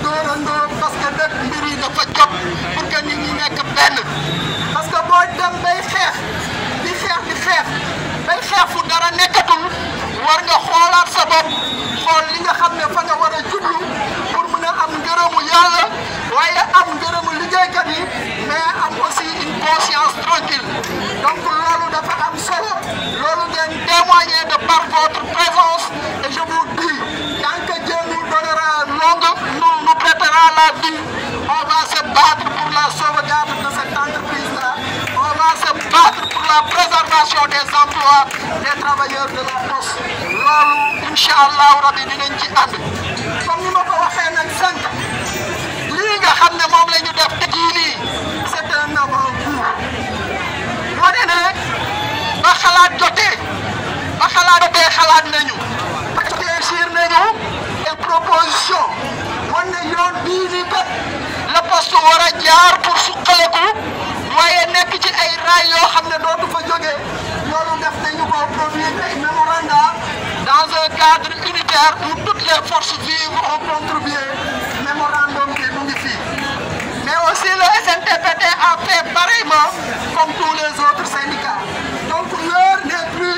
dóorandoo parce que nag mbir yi dafa jot pour que nit ñi nekk benn parce que boo dem bay xeex bay xeex fu dara nekkatul war nga xoolaat sa bopp xool li nga xam ne fa nga war a jublu pour mën a am ngërëmu yàlla waaye am ngërëmu liggéeykat yi mais am aussi une conscience tranquille donc loolu dafa am solo loolu ngeen témoigner de par votre présence et je vous dis tant que Dieu nous donnera nous prêtera la vie on va se battre pour la sauvegarde de cette entreprise-là on va se battre pour la préservation des emplois des travailleurs de la poste loolu incha allahu rabi dinañ ci ànd comme ni ma ko waxee nag sànq lii nga xam ne moom la ñu def te jii nii c'est un avant-goût wane ne ba xalaat jotee xalaat nañu réfléchir nañu des propositions wan ne yoon bii nii kat la poste war a jaar pour suqaleku waaye nekk ci ay raay yoo xam ne dootu fa jógee loolu def nañu ko produire ay mémoranda dans un cadre unitaire où toutes les forces vives ont contribué mémorandum bi mu ngi fii mais aussi le SNTPT a fait pareillement comme tous les